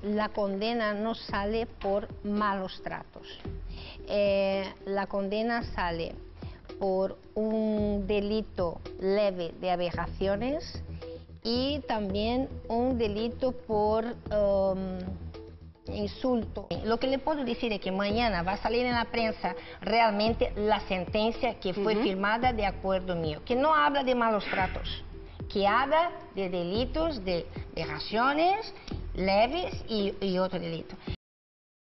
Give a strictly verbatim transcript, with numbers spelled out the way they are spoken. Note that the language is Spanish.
la condena no sale por malos tratos. Eh, la condena sale por un delito leve de aberraciones y también un delito por um, insulto. Lo que le puedo decir es que mañana va a salir en la prensa realmente la sentencia que fue uh-huh. firmada de acuerdo mío, que no habla de malos tratos, que habla de delitos de aberraciones leves y, y otro delito.